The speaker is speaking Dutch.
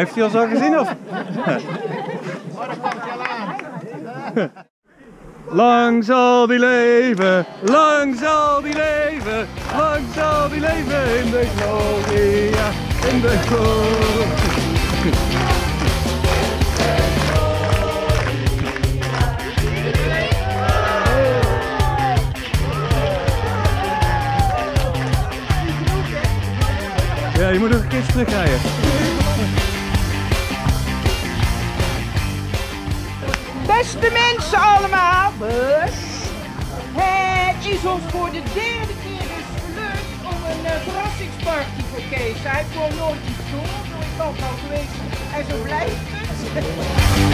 Heeft hij ons al gezien of? Lang zal die leven, lang zal die leven, lang zal die leven in de gloria, in de gloria. Ja, je moet nog een keer terugrijden. Beste mensen allemaal, het is ons voor de derde keer dus gelukt om een verrassingsparty voor Kees. Hij kon nooit iets doen, ik was al geweest en zo blijft het.